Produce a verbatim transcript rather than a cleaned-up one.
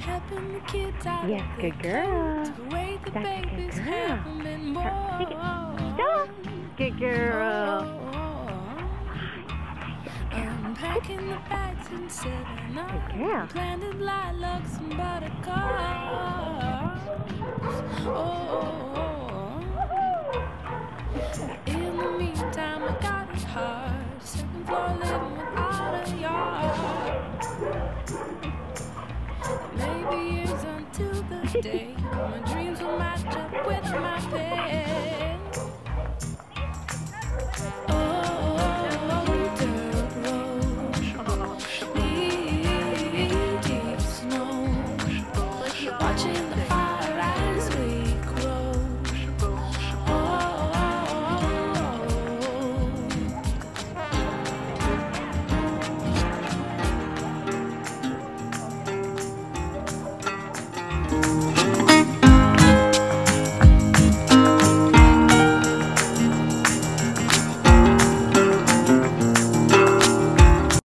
helping the kids out Yes, of good their girl. coats, the way the That's a good babies girl. haven't been born. Take it. Stop. Good girl. Unpacking the bags and setting up Good girl. planted lilacs and buttercups. Oh, in the meantime, I got it hard. Second floor living without a yard. Maybe years until the day my dreams will match up with my pay.